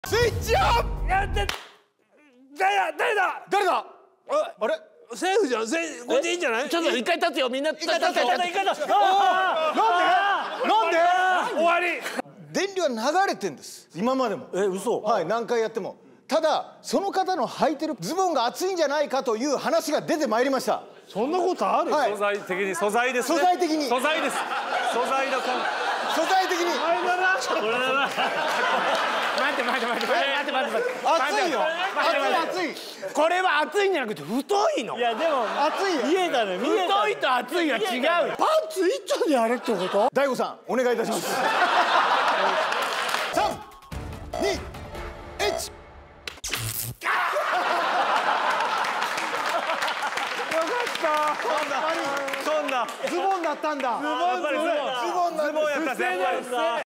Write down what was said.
スイッチオン。 誰だ誰だ。あれセーフじゃん。これでいいんじゃない。 ちょっと一回立つよ、みんな。 一回立つ。 なんで終わり。 電流は流れてんです、今までも。 嘘。 はい、何回やっても。ただその方の履いてるズボンが厚いんじゃないかという話が出てまいりました。 そんなことある。 はい素材的に素材ですね。 素材的に素材です。素材の感。 素材的に待って。 熱いよ。熱い。 これは熱いんじゃなくて太いの。 いやでも熱いよ。 見えたね。 太いと熱いは違う。 パンツ一丁でやるってこと？ 大悟さんお願いいたします。3、2、1。 そんなズボンだったんだ。 ズボンやった。 ズボンやった。